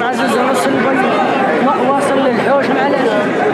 عزيز وصل واصل للحوش معليش.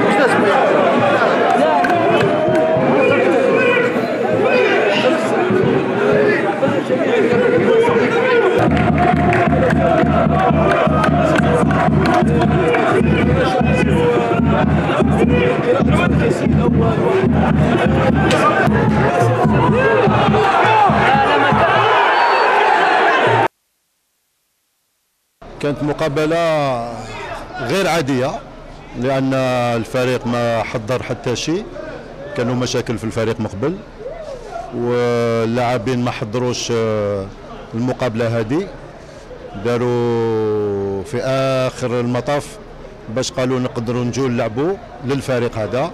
كانت مقابلة غير عادية لأن الفريق ما حضر حتى شيء، كانوا مشاكل في الفريق مقبل واللاعبين ما حضروش المقابلة هذه، داروا في آخر المطاف باش قالوا نقدروا نجوا نلعبوا للفريق هذا،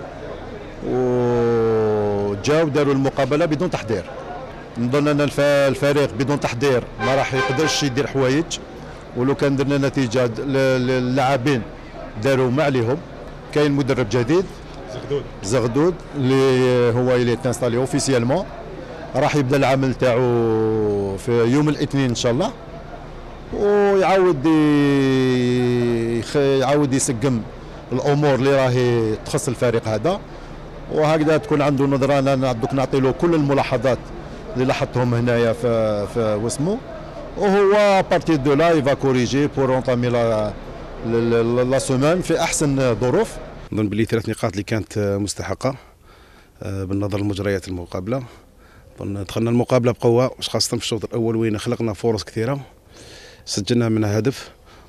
وجاو داروا المقابلة بدون تحضير. نظن أن الفريق بدون تحضير ما راح يقدرش يدير حوايج، ولو كان درنا نتيجه للاعبين داروا ما عليهم. كاين مدرب جديد زغدود اللي هو اللي تانستالي اوفيسيالمون، راح يبدا العمل تاعو في يوم الاثنين ان شاء الله، ويعاود يسقم الامور اللي راهي تخص الفريق هذا، وهكذا تكون عنده نظره. انا دوك نعطي له كل الملاحظات اللي لاحظتهم هنايا في واسمو، وهو بارتي دو لا يفا كوريجي بور اونتامي لا سومان في احسن ظروف. نظن بلي 3 نقاط اللي كانت مستحقه بالنظر لمجريات المقابله. نظن دخلنا المقابله بقوه، خاصه في الشوط الاول وين خلقنا فرص كثيره، سجلنا منها هدف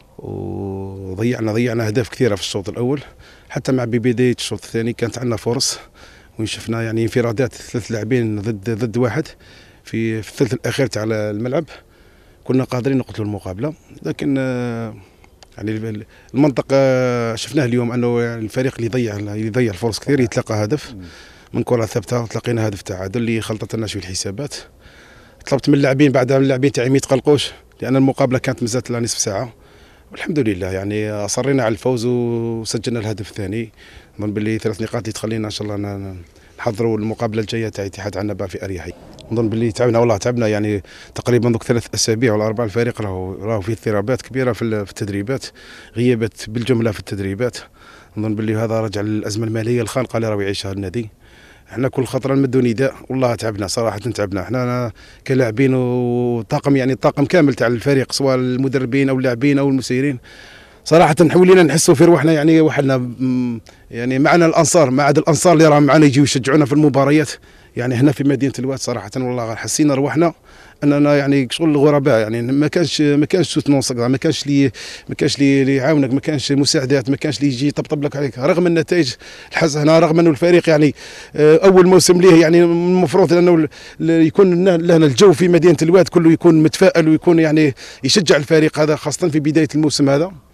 وضيعنا اهداف كثيره في الشوط الاول. حتى مع بدايه الشوط الثاني كانت عندنا فرص وين شفنا يعني انفرادات 3 لاعبين ضد واحد في الثلث الاخير تاع الملعب، كنا قادرين نقتلوا المقابله. لكن يعني المنطق شفناه اليوم انه الفريق اللي يضيع الفرص كثير يتلقى هدف من كره ثابته، تلقينا هدف تعادل اللي خلطت لنا شويه الحسابات. طلبت من اللاعبين بعدها من اللاعبين تاعي ما يتقلقوش، لان المقابله كانت مازالت لها نصف ساعه، والحمد لله يعني اصرينا على الفوز وسجلنا الهدف الثاني. نظن باللي 3 نقاط اللي تخلينا ان شاء الله نحضروا المقابله الجايه تاع اتحاد عنابه في اريحيه. نظن باللي تعبنا يعني تقريبا دوك 3 أسابيع ولا 4 الفريق راهو فيه اضطرابات كبيره في التدريبات، غيابات بالجمله في التدريبات. نظن باللي هذا رجع للازمه الماليه الخانقه اللي راهو يعيشها النادي. احنا كل خطره نمدوا نداء، والله تعبنا صراحه، تعبنا احنا كلاعبين وطاقم، يعني الطاقم كامل تاع الفريق سواء المدربين او اللاعبين او المسيرين. صراحه حولينا نحسوا في روحنا يعني وحنا يعني معنا الانصار، ما عاد الانصار اللي راهم معنا يجيو يشجعونا في المباريات. يعني هنا في مدينه الواد صراحه والله حسينا روحنا اننا يعني شغل الغرباء، يعني ما كانش سوتنونس، ما كانش اللي يعاونك، ما كانش مساعدات، ما كانش اللي يجي يطبطب لك عليك رغم النتائج الحسنه، رغم انه الفريق يعني اول موسم ليه يعني المفروض انه يكون لنا الجو في مدينه الواد كله يكون متفائل ويكون يعني يشجع الفريق هذا خاصه في بدايه الموسم هذا.